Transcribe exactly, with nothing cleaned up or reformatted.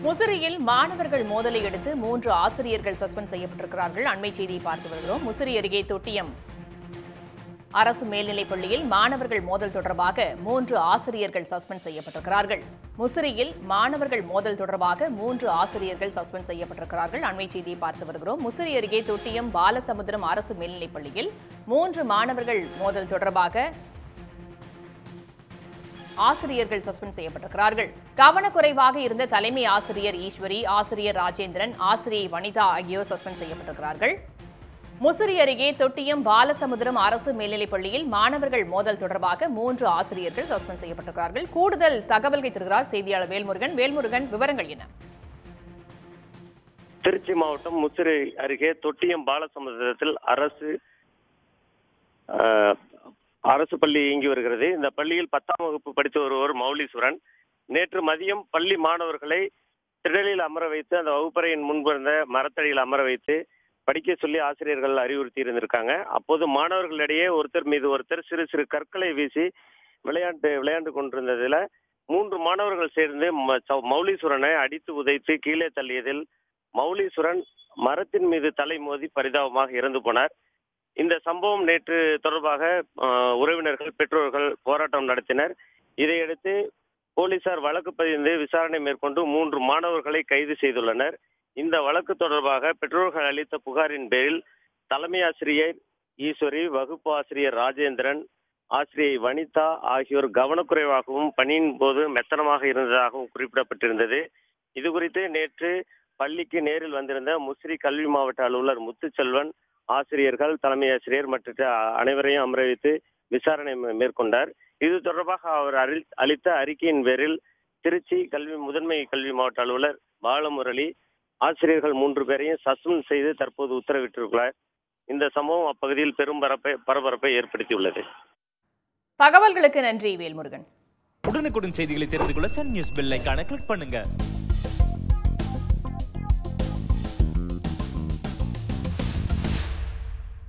முசிறியில் மாணவர்கள் மோதலை அடுத்து மூன்று ஆசிரியர்கள் சஸ்பெண்ட் செய்யப்பட்டிருக்கிறார்கள். அண்மை செய்தியை பார்த்து வருகிறோம். முசிறி அருகே தொட்டியம் அரசு மேல்நிலைப் பள்ளியில் மாணவர்கள் மோதல் தொடர்பாக மூன்று ஆசிரியர்கள் சஸ்பெண்ட் செய்யப்பட்டிருக்கிறார்கள். முசிறியில் மாணவர்கள் மோதல் தொடர்பாக மூன்று ஆசிரியர்கள் சஸ்பெண்ட் செய்யப்பட்டிருக்கிறார்கள். அண்மை செய்தியை பார்த்து வருகிறோம். முசிறி அருகே தொட்டியம் பாலசமுத்திரம் அரசு மேல்நிலைப் பள்ளியில் மூன்று மாணவர்கள் மோதல் தொடர்பாக ஆசிரியர்கள் சஸ்பெண்ட் செய்யப்பட்டிருக்கிறார்கள். கவனக்குறைவாக இருந்த தலைமை ஆசிரியர் ஈஸ்வரி, ஆசிரியர் ராஜேந்திரன், ஆசிரியை வனிதா ஆகியோர் சஸ்பெண்ட் செய்யப்பட்டிருக்கிறார்கள். முசிறி அருகே தொட்டியம் பாலசமுத்திரம் அரசு மேல்நிலைப் பள்ளியில் மாணவர்கள் மோதல் தொடர்பாக மூன்று ஆசிரியர்கள் சஸ்பெண்ட் செய்யப்பட்டிருக்கிறார்கள். கூடுதல் தகவல்களை தருகிறார் செய்தியாளர் வேல்முருகன். வேல்முருகன், விவரங்கள் என்ன? திருச்சி மாவட்டம் முசிறி அருகே தொட்டியம் பாலசமுத்திரத்தில் அரசு அரசு பள்ளி இயங்கி வருகிறது. இந்த பள்ளியில் பத்தாம் வகுப்பு படித்து வருவர் மௌலீஸ்வரன் நேற்று மதியம் பள்ளி மாணவர்களை திடலில் அமர வைத்து அந்த வகுப்பறையின் முன்பிருந்த மரத்தடியில் அமர வைத்து படிக்க சொல்லி ஆசிரியர்கள் அறிவுறுத்தி இருந்திருக்காங்க. அப்போது மாணவர்களிடையே ஒருத்தர் மீது ஒருத்தர் சிறு சிறு கற்களை வீசி விளையாண்டு விளையாண்டு கொண்டிருந்ததில் மூன்று மாணவர்கள் சேர்ந்து மௌலீஸ்வரனை அடித்து உதைத்து கீழே தள்ளியதில் மௌலீஸ்வரன் மரத்தின் மீது தலை மோதி பரிதாபமாக இறந்து போனார். இந்த சம்பவம் நேற்று தொடர்பாக உறவினர்கள் பெற்றோர்கள் போராட்டம் நடத்தினர். இதையடுத்து போலீசார் வழக்கு பதிந்து விசாரணை மேற்கொண்டு மூன்று மாணவர்களை கைது செய்துள்ளனர். இந்த வழக்கு தொடர்பாக பெற்றோர்கள் அளித்த புகாரின் பேரில் தலைமை ஆசிரியர் ஈஸ்வரி, வகுப்பு ஆசிரியர் ராஜேந்திரன், ஆசிரியை வனிதா ஆகியோர் கவனக்குறைவாகவும் பணியின் போது மெத்தனமாக இருந்ததாகவும் குறிப்பிடப்பட்டிருந்தது. இது குறித்து நேற்று பள்ளிக்கு நேரில் வந்திருந்த முசிறி கல்வி மாவட்ட அலுவலர் முத்துச்செல்வன் ஆசிரியர்கள், தலைமை ஆசிரியர் மற்ற அனைவரையும் அமர வைத்து விசாரணை மேற்கொண்டார். இது தொடர்பாக அவர் அளித்த அறிக்கையின் பேரில் திருச்சி கல்வி முதன்மை கல்வி மாவட்ட அலுவலர் பாலமுரளி ஆசிரியர்கள் மூன்று பேரையும் சஸ்பெண்ட் செய்து தற்போது உத்தரவிட்டிருக்கிறார். இந்த சம்பவம் அப்பகுதியில் பெரும் பரப்பை பரபரப்பை ஏற்படுத்தியுள்ளது. தகவல்களுக்கு நன்றி வேல்முருகன். உடனுக்குடன் செய்திகளை தெரிந்து கொள்ள சன் நியூஸ் பெல் ஐகானை கிளிக் பண்ணுங்க.